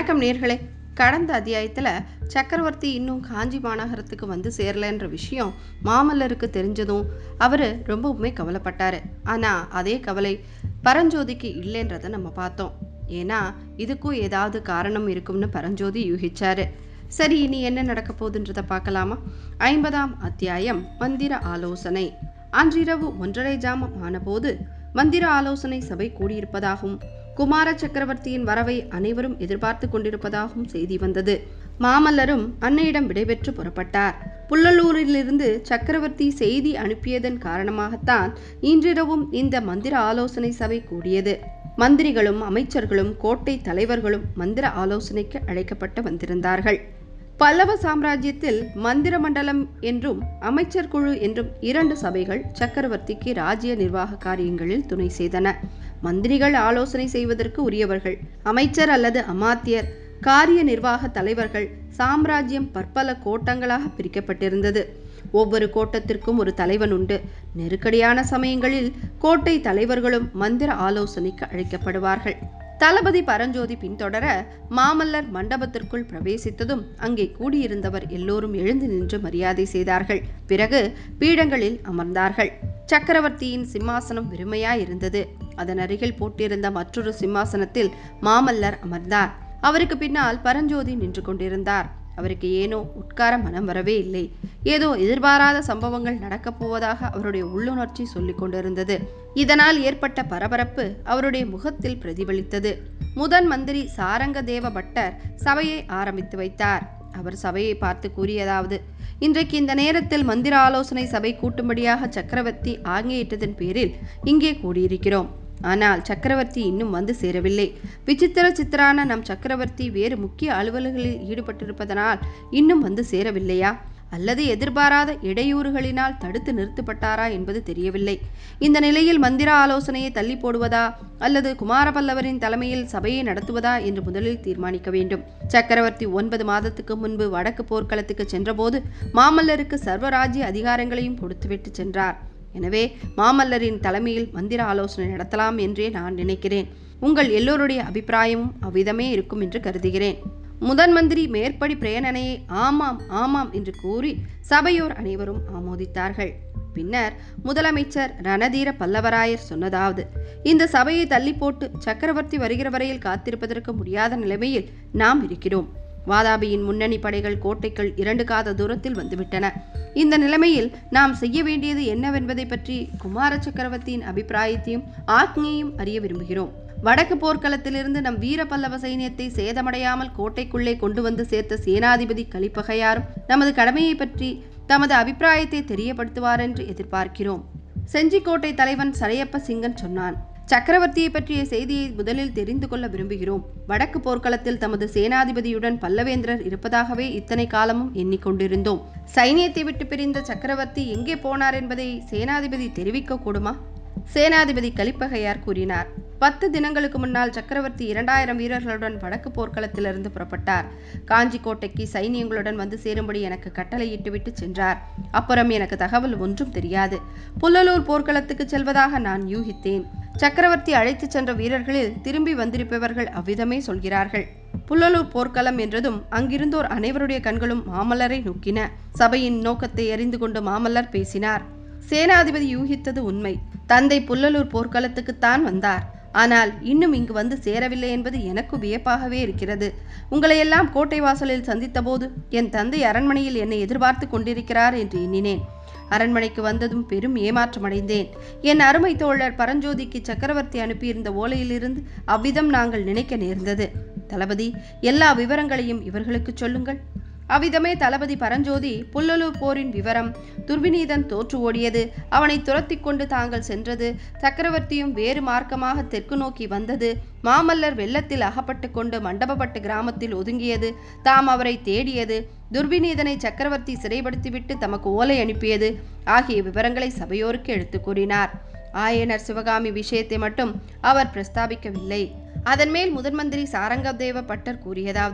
வணக்கம் நேர்களே. கடந்த அத்தியாயத்தில் சக்கரவர்த்தி இன்னும் காஞ்சி மாநகரத்துக்கு வந்து சேரலன்ற விஷயம் மாமல்லருக்கு தெரிஞ்சதும் அவர் ரொம்பவுமே கவலைப்பட்டார். ஆனால் அதே கவலை பரஞ்சோதிக்கு இல்லைன்றதை நம்ம பார்த்தோம். ஏன்னா இதுக்கும் ஏதாவது காரணம் இருக்கும்னு பரஞ்சோதி யூகிச்சாரு. சரி, இனி என்ன நடக்க போகுதுன்றதை பார்க்கலாமா? 50ஆம் அத்தியாயம் மந்திர ஆலோசனை. அன்றிரவு 1:30 ஜாமம் ஆனபோது மந்திர ஆலோசனை சபை கூடியிருப்பதாகவும் குமார சக்கரவர்த்தியின் வரவை அனைவரும் எதிர்பார்த்து கொண்டிருப்பதாகவும் செய்தி வந்தது. மாமல்லரும் அன்னையிடம் விடைபெற்று புறப்பட்டார். புல்லலூரிலிருந்து சக்கரவர்த்தி செய்தி அனுப்பியதன் காரணமாகத்தான் இன்றிரவும் இந்த மந்திர ஆலோசனை சபை கூடியது. மந்திரிகளும் அமைச்சர்களும் கோட்டை தலைவர்களும் மந்திர ஆலோசனைக்கு அழைக்கப்பட்டு வந்திருந்தார்கள். பல்லவ சாம்ராஜ்யத்தில் மந்திர மண்டலம் என்றும் அமைச்சர் குழு என்றும் 2 சபைகள் சக்கரவர்த்திக்கு ராஜ்ய நிர்வாக காரியங்களில் துணை செய்தன. மந்திரிகள் ஆலோசனை செய்வதற்கு உரியவர்கள், அமைச்சர் அல்லது அமாத்தியர் காரிய நிர்வாக தலைவர்கள். சாம்ராஜ்யம் பற்பல கோட்டங்களாக பிரிக்கப்பட்டிருந்தது. ஒவ்வொரு கோட்டத்திற்கும் ஒரு தலைவன் உண்டு. நெருக்கடியான சமயங்களில் கோட்டை தலைவர்களும் மந்திர ஆலோசனைக்கு அழைக்கப்படுவார்கள். தளபதி பரஞ்சோதி பின்தொடர மாமல்லர் மண்டபத்திற்குள் பிரவேசித்ததும் அங்கே கூடியிருந்தவர் எல்லோரும் எழுந்து நின்று மரியாதை செய்தார்கள். பிறகு பீடங்களில் அமர்ந்தார்கள். சக்கரவர்த்தியின் சிம்மாசனம் வெறுமையாயிருந்தது. அதன் அருகில் போட்டிருந்த மற்றொரு சிம்மாசனத்தில் மாமல்லர் அமர்ந்தார். அவருக்கு பின்னால் பரஞ்சோதி நின்று கொண்டிருந்தார். அவருக்கு ஏனோ உட்கார மனம் வரவே இல்லை. ஏதோ எதிர்பாராத சம்பவங்கள் நடக்கப் போவதாக அவருடைய உள்ளுணர்ச்சி சொல்லிக் கொண்டிருந்தது. இதனால் ஏற்பட்ட பரபரப்பு அவருடைய முகத்தில் பிரதிபலித்தது. முதன் மந்திரி சாரங்கதேவ பட்டர் சபையை ஆரம்பித்து வைத்தார். அவர் சபையை பார்த்து கூறியதாவது: இன்றைக்கு இந்த நேரத்தில் மந்திர ஆலோசனை சபை கூட்டும்படியாக சக்கரவர்த்தி ஆணையிட்டதன் பேரில் இங்கே கூடியிருக்கிறோம். ஆனால் சக்கரவர்த்தி இன்னும் வந்து சேரவில்லை. சித்திரான நம் சக்கரவர்த்தி வேறு முக்கிய அலுவல்களில் ஈடுபட்டிருப்பதனால் இன்னும் வந்து சேரவில்லையா, அல்லது எதிர்பாராத இடையூறுகளினால் தடுத்து நிறுத்தப்பட்டாரா என்பது தெரியவில்லை. இந்த நிலையில் மந்திர ஆலோசனையை தள்ளி போடுவதா அல்லது குமார பல்லவரின் தலைமையில் சபையை நடத்துவதா என்று முதலில் தீர்மானிக்க வேண்டும். சக்கரவர்த்தி 9 மாதத்துக்கு முன்பு வடக்கு போர்க்களத்துக்கு சென்றபோது மாமல்லருக்கு சர்வராஜ்ய அதிகாரங்களையும் கொடுத்துவிட்டு சென்றார். எனவே மாமல்லரின் தலைமையில் மந்திர ஆலோசனை நடத்தலாம் என்றே நான் நினைக்கிறேன். உங்கள் எல்லோருடைய அபிப்பிராயமும் அவ்விதமே இருக்கும் என்று கருதுகிறேன். முதன் மந்திரி மேற்படி பிரேரணையை ஆமாம் ஆமாம் என்று கூறி சபையோர் அனைவரும் ஆமோதித்தார்கள். பின்னர் முதலமைச்சர் ரணதீர பல்லவராயர் சொன்னதாவது: இந்த சபையை தள்ளி போட்டு சக்கரவர்த்தி வருகிற வரையில் காத்திருப்பதற்கு முடியாத நிலைமையில் நாம் இருக்கிறோம். வாதாபியின் முன்னணி படைகள் கோட்டைகள் 2 காத தூரத்தில் வந்துவிட்டன. இந்த நிலைமையில் நாம் செய்ய வேண்டியது என்னவென்பதை பற்றி குமார சக்கரவர்த்தியின் அபிப்பிராயத்தையும் ஆக்ஞையும் அறிய விரும்புகிறோம். வடக்கு போர்க்களத்திலிருந்து நம் வீர பல்லவ சைன்யத்தை சேதமடையாமல் கோட்டைக்குள்ளே கொண்டு வந்து சேர்த்த சேனாதிபதி கலிப்பகையாரும் நமது கடமையை பற்றி தமது அபிப்பிராயத்தை தெரியப்படுத்துவார் என்று எதிர்பார்க்கிறோம். செஞ்சிக்கோட்டை தலைவன் சரையப்ப சிங்கன் சொன்னான்: சக்கரவர்த்தியை பற்றிய செய்தியை முதலில் தெரிந்து கொள்ள விரும்புகிறோம். வடக்கு போர்க்களத்தில் தமது சேனாதிபதியுடன் பல்லவேந்திரர் இருப்பதாகவே இத்தனை காலமும் எண்ணிக்கொண்டிருந்தோம். சைனியத்தை விட்டு பிரிந்த சக்கரவர்த்தி எங்கே போனார் என்பதை சேனாதிபதி தெரிவிக்க கூடுமா? சேனாதிபதி கலிப்பகையார் கூறினார்: 10 தினங்களுக்கு முன்னால் சக்கரவர்த்தி 2000 வீரர்களுடன் வடக்கு போர்க்களத்திலிருந்து புறப்பட்டார். காஞ்சி கோட்டைக்கு சைனியங்களுடன் வந்து சேரும்படி எனக்கு கட்டளையிட்டுவிட்டு சென்றார். அப்புறம் எனக்கு தகவல் ஒன்றும் தெரியாது. புல்லலூர் போர்க்களத்துக்கு செல்வதாக நான் யூகித்தேன். சக்கரவர்த்தி அழைத்து சென்ற வீரர்களில் திரும்பி வந்திருப்பவர்கள் அவ்விதமே சொல்கிறார்கள். புல்லலூர் போர்க்களம் என்றதும் அங்கிருந்தோர் அனைவருடைய கண்களும் மாமல்லரை நோக்கின. சபையின் நோக்கத்தை அறிந்து கொண்டு மாமல்லர் பேசினார்: சேனாதிபதி யூகித்தது உண்மை. தந்தை புல்லலூர் போர்க்களத்துக்குத்தான் வந்தார். ஆனால் இன்னும் இங்கு வந்து சேரவில்லை என்பது எனக்கு வியப்பாகவே இருக்கிறது. உங்களையெல்லாம் கோட்டை வாசலில் சந்தித்த போது என் தந்தை அரண்மனையில் என்னை எதிர்பார்த்து கொண்டிருக்கிறார் என்று எண்ணினேன். அரண்மனைக்கு வந்ததும் பெரும் ஏமாற்றமடைந்தேன். என் அருமை தோழர் பரஞ்சோதிக்கு சக்கரவர்த்தி அனுப்பியிருந்த ஓலையிலிருந்து அவ்விதம் நாங்கள் நினைக்க நேர்ந்தது. தளபதி, எல்லா விவரங்களையும் இவர்களுக்கு சொல்லுங்கள். அவ்விதமே தளபதி பரஞ்சோதி புல்லலூர் போரின் விவரம், துர்விநீதன் தோற்று ஓடியது, அவனை துரத்தி கொண்டு தாங்கள் சென்றது, சக்கரவர்த்தியும் வேறு மார்க்கமாக தெற்கு நோக்கி வந்தது, மாமல்லர் வெள்ளத்தில் அகப்பட்டு கொண்டு மண்டபப்பட்டு கிராமத்தில் ஒதுங்கியது, தாம் அவரை தேடியது, துர்விநீதனை சக்கரவர்த்தி சிறைப்படுத்திவிட்டு தமக்கு ஓலை அனுப்பியது ஆகிய விவரங்களை சபையோருக்கு எடுத்து கூறினார். ஆயனர் சிவகாமி விஷயத்தை மட்டும் அவர் பிரஸ்தாபிக்கவில்லை. அதன் மேல் முதன் மந்திரி சாரங்கதேவ பட்டர் கூறியதாவது: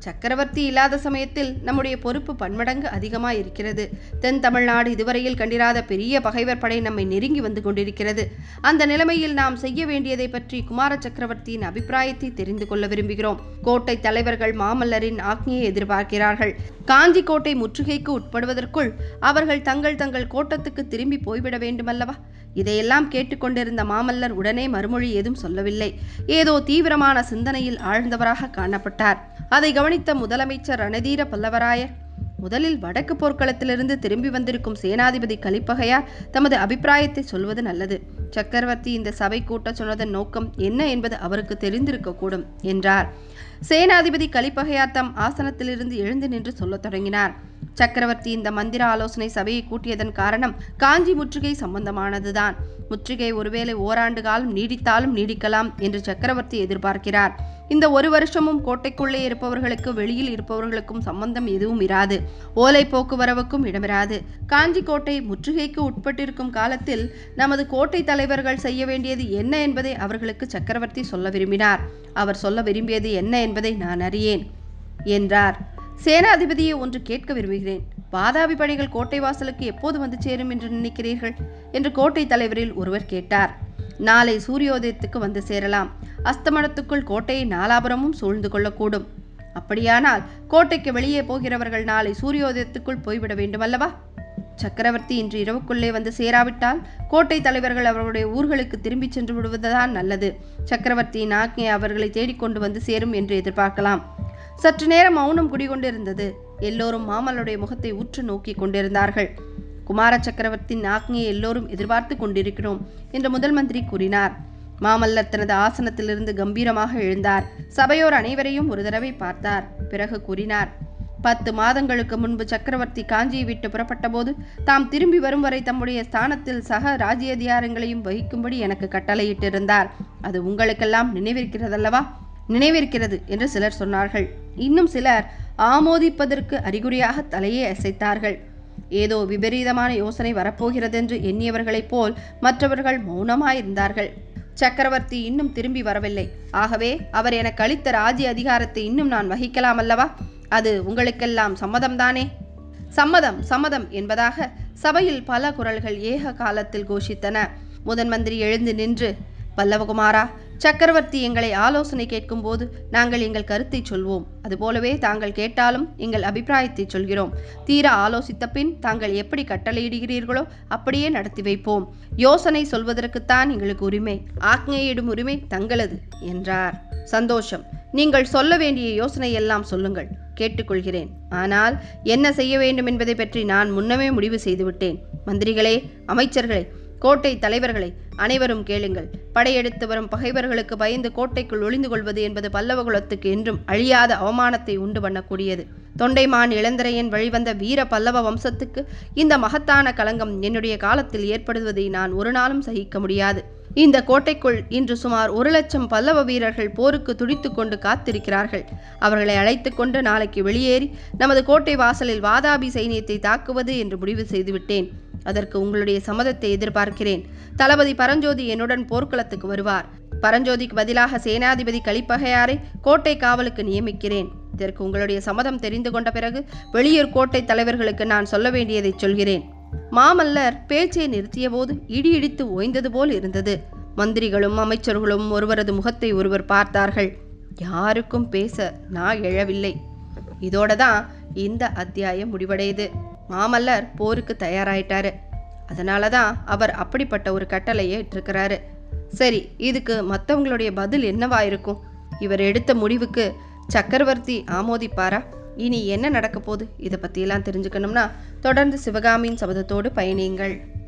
சக்கரவர்த்தி இல்லாத சமயத்தில் நம்முடைய பொறுப்பு பன்மடங்கு அதிகமாய் இருக்கிறது. தென் தமிழ்நாடு இதுவரையில் கண்டிராத பெரிய பகைவர் படை நம்மை நெருங்கி வந்து கொண்டிருக்கிறது. அந்த நிலைமையில் நாம் செய்ய வேண்டியதை பற்றி குமார சக்கரவர்த்தியின் அபிப்பிராயத்தை தெரிந்து கொள்ள விரும்புகிறோம். கோட்டை தலைவர்கள் மாமல்லரின் ஆக்ஞையை எதிர்பார்க்கிறார்கள். காஞ்சி கோட்டை முற்றுகைக்கு உட்படுவதற்குள் அவர்கள் தங்கள் கோட்டத்துக்கு திரும்பி போய்விட வேண்டுமல்லவா? இதையெல்லாம் கேட்டுக்கொண்டிருந்த மாமல்லர் உடனே மறுமொழி ஏதும் சொல்லவில்லை. ஏதோ தீவிரமான சிந்தனையில் ஆழ்ந்தவராக காணப்பட்டார். அதை கவனித்த முதலமைச்சர் ரணதீர பல்லவராயர், முதலில் வடக்கு போர்க்களத்திலிருந்து திரும்பி வந்திருக்கும் சேனாதிபதி கலிப்பகையார் தமது அபிப்பிராயத்தை சொல்வது நல்லது. சக்கரவர்த்தி இந்த சபை கூட்ட சொன்னதன் நோக்கம் என்ன என்பது அவருக்கு தெரிந்திருக்கக்கூடும் என்றார். சேனாதிபதி கலிப்பகையார் தம் ஆசனத்திலிருந்து எழுந்து நின்று சொல்லத் தொடங்கினார். சக்கரவர்த்தி இந்த மந்திர ஆலோசனை சபையை கூட்டியதன் காரணம் காஞ்சி முற்றுகை சம்பந்தமானதுதான். முற்றுகை ஒருவேளை ஓராண்டு காலம் நீடித்தாலும் நீடிக்கலாம் என்று சக்கரவர்த்தி எதிர்பார்க்கிறார். இந்த ஒரு வருஷமும் கோட்டைக்குள்ளே இருப்பவர்களுக்கு வெளியில் இருப்பவர்களுக்கும் சம்பந்தம் எதுவும் இராது. ஓலை போக்குவரவுக்கும் இடமிராது. காஞ்சி கோட்டை முற்றுகைக்கு உட்பட்டிருக்கும் காலத்தில் நமது கோட்டை தலைவர்கள் செய்ய வேண்டியது என்ன என்பதை அவர்களுக்கு சக்கரவர்த்தி சொல்ல விரும்பினார். அவர் சொல்ல விரும்பியது என்ன என்பதை நான் அறியேன் என்றார். சேனாதிபதியை ஒன்று கேட்க விரும்புகிறேன். வாதாபி படைகள் கோட்டை வாசலுக்கு எப்போது வந்து சேரும் என்று நினைக்கிறீர்கள் என்று கோட்டை தலைவரில் ஒருவர் கேட்டார். நாளை சூரியோதயத்துக்கு வந்து சேரலாம். அஸ்தமனத்துக்குள் கோட்டையை நாலாபுரமும் சூழ்ந்து கொள்ளக்கூடும். அப்படியானால் கோட்டைக்கு வெளியே போகிறவர்கள் நாளை சூரியோதயத்துக்குள் போய்விட வேண்டுமல்லவா? சக்கரவர்த்தி இன்று இரவுக்குள்ளே வந்து சேராவிட்டால் கோட்டை தலைவர்கள் அவர்களுடைய ஊர்களுக்கு திரும்பி சென்று விடுவதுதான் நல்லது. சக்கரவர்த்தியின் ஆக்ஞை அவர்களை தேடிக்கொண்டு வந்து சேரும் என்று எதிர்பார்க்கலாம். சற்று நேரம் மௌனம் குடிகொண்டிருந்தது. எல்லோரும் மாமல்லுடைய முகத்தை உற்று நோக்கி கொண்டிருந்தார்கள். குமார சக்கரவர்த்தியின் ஆக்ஞையை எல்லோரும் எதிர்பார்த்து கொண்டிருக்கிறோம் என்று முதல் மந்திரி கூறினார். மாமல்லர் தனது ஆசனத்திலிருந்து கம்பீரமாக எழுந்தார். சபையோர் அனைவரையும் ஒரு தடவை பார்த்தார். பிறகு கூறினார், 10 மாதங்களுக்கு முன்பு சக்கரவர்த்தி காஞ்சியை விட்டு புறப்பட்ட போது தாம் திரும்பி வரும் வரை தம்முடைய ஸ்தானத்தில் சக ராஜ்யாதிகாரங்களையும் வகிக்கும்படி எனக்கு கட்டளையிட்டிருந்தார். அது உங்களுக்கெல்லாம் நினைவிருக்கிறதல்லவா? நினைவிருக்கிறது என்று சிலர் சொன்னார்கள். இன்னும் சிலர் ஆமோதிப்பதற்கு அறிகுறியாக தலையை அசைத்தார்கள். ஏதோ விபரீதமான யோசனை வரப்போகிறதென்று எண்ணியவர்களைப் போல் மற்றவர்கள் மௌனமாயிருந்தார்கள். சக்கரவர்த்தி இன்னும் திரும்பி வரவில்லை. ஆகவே அவர் எனக்கு அளித்த ராஜ்ய அதிகாரத்தை இன்னும் நான் வகிக்கலாம் அல்லவா? அது உங்களுக்கெல்லாம் சம்மதம்தானே? சம்மதம், சம்மதம் என்பதாக சபையில் பல குரல்கள் ஏக காலத்தில் கோஷித்தன. முதன் மந்திரி எழுந்து நின்று, பல்லவகுமாரா, சக்கரவர்த்தி எங்களை ஆலோசனை கேட்கும் போது நாங்கள் எங்கள் கருத்தை சொல்வோம். அதுபோலவே தாங்கள் கேட்டாலும் எங்கள் அபிப்பிராயத்தை சொல்கிறோம். தீர ஆலோசித்த பின் தாங்கள் எப்படி கட்டளையிடுகிறீர்களோ அப்படியே நடத்தி வைப்போம். யோசனை சொல்வதற்குத்தான் எங்களுக்கு உரிமை. ஆக்ஞையிடும் உரிமை தங்களது என்றார். சந்தோஷம். நீங்கள் சொல்ல வேண்டிய யோசனை எல்லாம் சொல்லுங்கள், கேட்டுக்கொள்கிறேன். ஆனால் என்ன செய்ய வேண்டும் என்பதை பற்றி நான் முன்னமே முடிவு செய்துவிட்டேன். மந்திரிகளே, அமைச்சர்களே, கோட்டை தலைவர்களை அனைவரும் கேளுங்கள். படையெடுத்து வரும் பகைவர்களுக்கு பயந்து கோட்டைக்குள் ஒளிந்து கொள்வது என்பது பல்லவ குலத்துக்கு என்றும் அழியாத அவமானத்தை உண்டு பண்ணக்கூடியது. தொண்டைமான் இளந்திரையன் வழிவந்த வீர பல்லவ வம்சத்துக்கு இந்த மகத்தான களங்கம் என்னுடைய காலத்தில் ஏற்படுவதை நான் ஒரு நாளும் சகிக்க முடியாது. இந்த கோட்டைக்குள் இன்று சுமார் 1,00,000 பல்லவ வீரர்கள் போருக்கு துடித்து கொண்டு காத்திருக்கிறார்கள். அவர்களை அழைத்து கொண்டு நாளைக்கு வெளியேறி நமது கோட்டை வாசலில் வாதாபி சைனியத்தை தாக்குவது என்று முடிவு செய்துவிட்டேன். அதற்கு உங்களுடைய சம்மதத்தை எதிர்பார்க்கிறேன். தளபதி பரஞ்சோதி என்னுடன் போர்க்களத்துக்கு வருவார். பரஞ்சோதிக்கு பதிலாக சேனாதிபதி கலிப்பகையாரை கோட்டை காவலுக்கு நியமிக்கிறேன். இதற்கு உங்களுடைய சம்மதம் தெரிந்து கொண்ட பிறகு வெளியூர் கோட்டை தலைவர்களுக்கு நான் சொல்ல வேண்டியதை சொல்கிறேன். மாமல்லர் பேச்சை நிறுத்திய போது இடி இடித்து ஓய்ந்தது போல் இருந்தது. மந்திரிகளும் அமைச்சர்களும் ஒருவரது முகத்தை ஒருவர் பார்த்தார்கள். யாருக்கும் பேச நான் எழவில்லை. இதோட தான் இந்த அத்தியாயம் முடிவடையுது. மாமல்லர் போருக்கு தயாராயிட்டாரு. அதனால தான் அவர் அப்படிப்பட்ட ஒரு கட்டளையை இட்டிருக்கிறாரு. சரி, இதுக்கு மற்றவங்களுடைய பதில் என்னவா இருக்கும்? இவர் எடுத்த முடிவுக்கு சக்கரவர்த்தி ஆமோதிப்பாரா? இனி என்ன நடக்க போகுது? இதை பற்றியெல்லாம் தெரிஞ்சுக்கணும்னா தொடர்ந்து சிவகாமியின் சபதத்தோடு பயணியுங்கள்.